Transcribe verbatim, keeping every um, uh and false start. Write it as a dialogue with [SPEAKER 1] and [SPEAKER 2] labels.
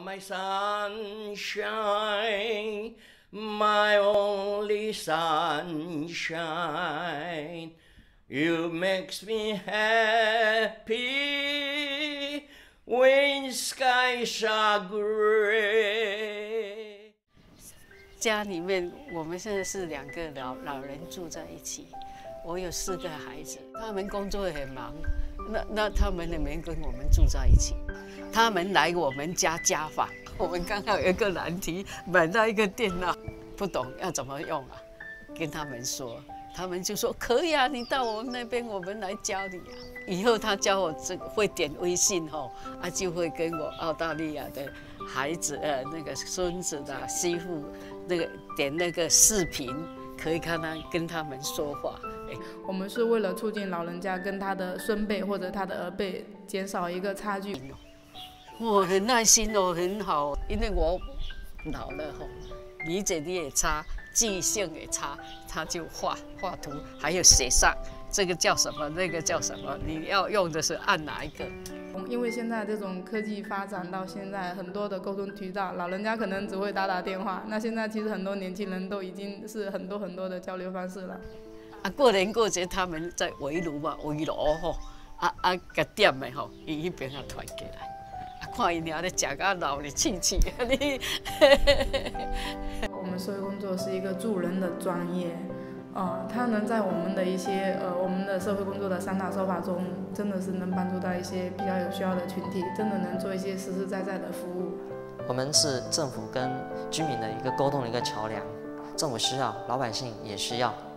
[SPEAKER 1] my sunshine, my only sunshine. You makes me happy when skies are gray.
[SPEAKER 2] 家里面我们现在是两个老老人住在一起，我有四个孩子，他们工作很忙，那那他们也没跟我们住在一起，他们来我们家家访，我们刚好有一个难题，买到一个电脑，不懂要怎么用啊，跟他们说。 他们就说可以啊，你到我们那边，我们来教你啊。以后他教我这个会点微信吼，啊就会跟我澳大利亚的孩子呃那个孙子的媳妇那个点那个视频，可以看他跟他们说话。
[SPEAKER 3] 我们是为了促进老人家跟他的孙辈或者他的儿辈减少一个差距。
[SPEAKER 2] 我很耐心哦，很好，因为我老了吼，理解力也差。 记性也差，他就画画图，还有写上这个叫什么，那个叫什么，你要用的是按哪一个？
[SPEAKER 3] 因为现在这种科技发展到现在，很多的沟通渠道，老人家可能只会打打电话，那现在其实很多年轻人都已经是很多很多的交流方式了。
[SPEAKER 2] 啊，过年过节他们在围炉嘛，围炉吼，啊啊个点的吼，伊迄边啊团过来。 看伊俩咧食到老咧气气，你。
[SPEAKER 3] 我们社会工作是一个助人的专业，呃，它能在我们的一些呃我们的社会工作的三大手法中，真的是能帮助到一些比较有需要的群体，真的能做一些实实在在的服务。
[SPEAKER 4] 我们是政府跟居民的一个沟通的一个桥梁，政府需要，老百姓也需要。